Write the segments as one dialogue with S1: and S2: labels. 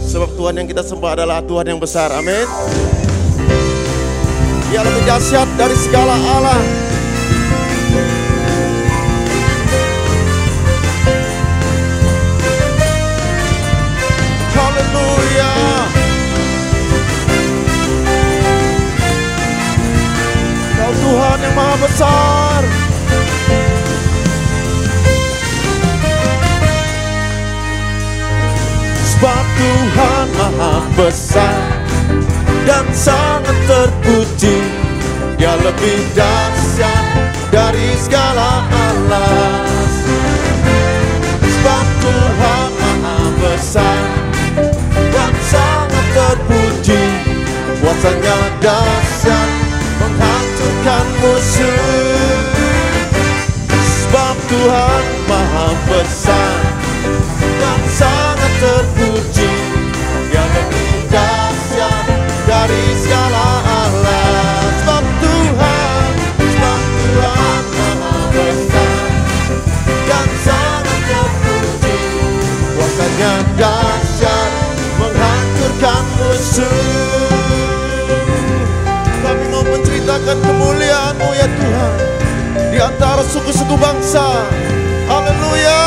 S1: Sebab Tuhan yang kita sembah adalah Tuhan yang besar. Amin. Dia lebih dahsyat dari segala Allah. Haleluya. Kau Tuhan yang maha besar. Sebab Tuhan maha besar dan sangat terpuji. Dia lebih dahsyat dari segala alas. Sebab Tuhan maha besar dan sangat terpuji. Kuasanya dahsyat menghancurkan musuh. Sebab Tuhan maha besar dan sangat terpuji. Dia lebih dahsyat dari segala Allah. Sebab Tuhan maha besar dan sangat terpuji. Kuasanya dahsyat menghancurkan musuh. Kami mau menceritakan kemuliaan-Mu ya Tuhan di antara suku-suku bangsa. Haleluya.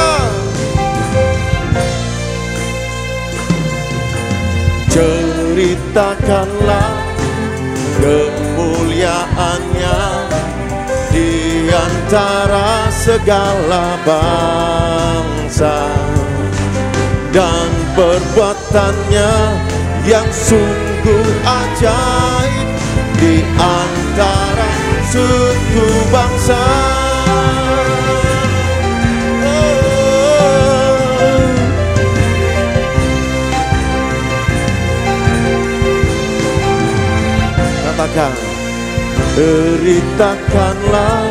S1: Ceritakanlah kemuliaan-Nya di antara segala bangsa, dan perbuatan-Nya yang sungguh ajaib di antara suku bangsa. Katakan, ceritakanlah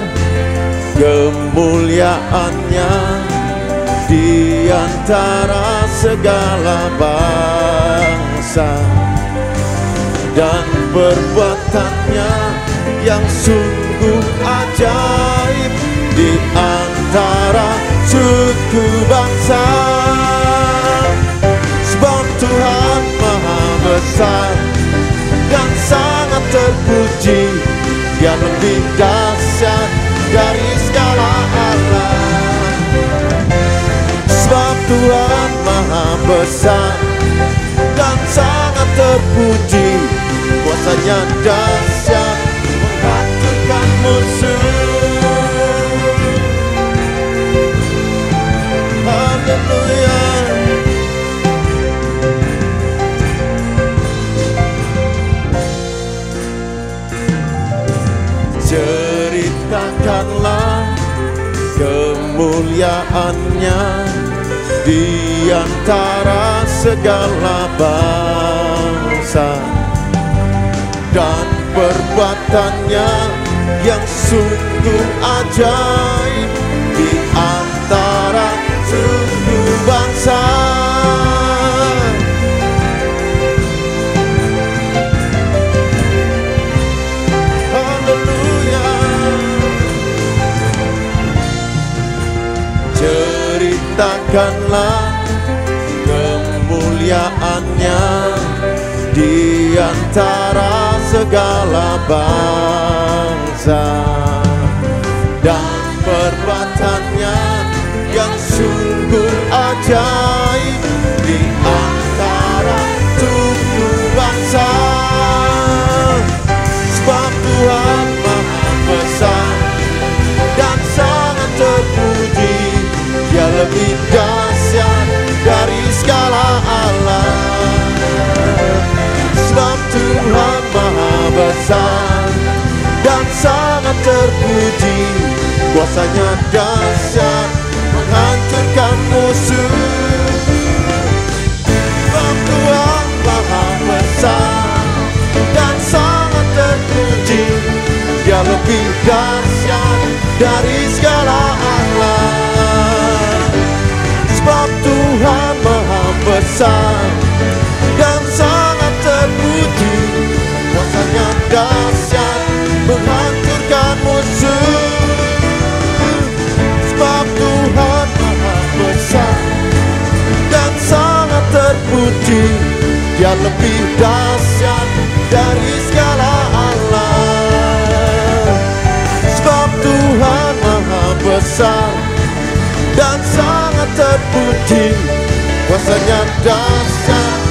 S1: kemuliaan-Nya di antara segala bangsa, dan perbuatan-Nya yang sungguh ajaib di antara suku bangsa. Sebab Tuhan maha besar dan sangat terpuji. Dia lebih dahsyat dari segala Allah. Sebab Tuhan maha besar dan sangat terpuji. Kuasanya dahsyat menghancurkan musuh. Haleluya. Ceritakanlah kemuliaan-Nya di antara segala bangsa, dan perbuatan-Nya yang sungguh ajaib di antara suku bangsa. Ceritakanlah kemuliaan-Nya di antara segala bangsa, dan perbuatan-Nya yang sungguh ajaib di antara suku bangsa. Sebab Tuhan maha besar dan sangat terpuji. Dia lebih dahsyat dari segala Allah. Sebab Tuhan maha besar dan sangat terpuji. Kuasanya dahsyat menghancurkan musuh. Sebab Tuhan maha besar dan sangat terpuji. Dia lebih dahsyat dari segala Allah. Sebab Tuhan maha besar dan sangat terpuji. Kuasanya dahsyat menghancurkan musuh. Sebab Tuhan maha besar dan sangat terpuji. Dia lebih dahsyat dari segala alam. Sebab Tuhan maha besar dan sangat terpuji, kuasanya dahsyat